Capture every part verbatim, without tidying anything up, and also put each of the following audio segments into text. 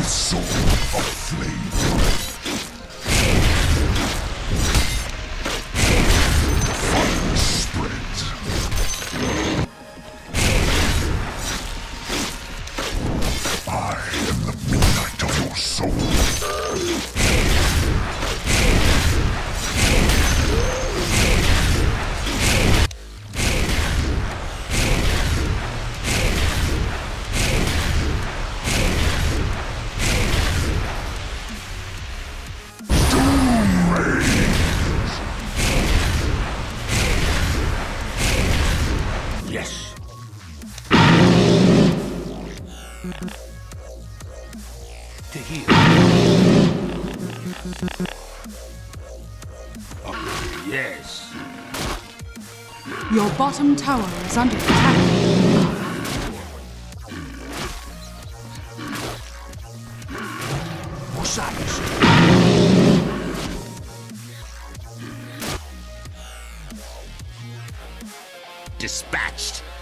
Sword of Flame. Fire spreads. I am the midnight of your soul. To heal. Oh, yes. Your bottom tower is under attack. What's that? Dispatched.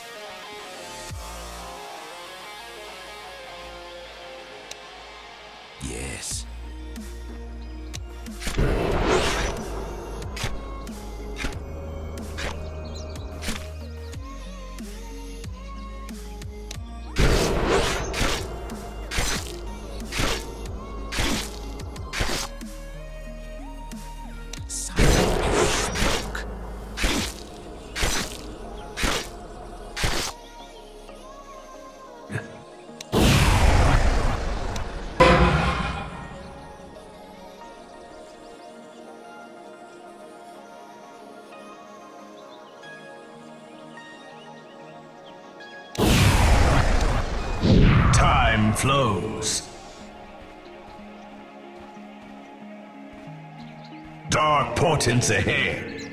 Yes. Time flows. Dark portents ahead.